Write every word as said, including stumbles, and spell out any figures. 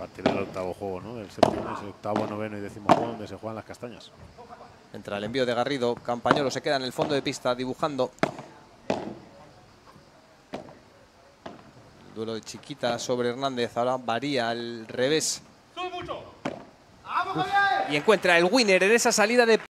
partir del octavo juego, ¿no? El séptimo es el octavo, noveno y décimo juego donde se juegan las castañas. Entra el envío de Garrido. Campañolo se queda en el fondo de pista dibujando. El duelo de Chiquita sobre Hernández. Ahora varía al revés. Y encuentra el winner en esa salida de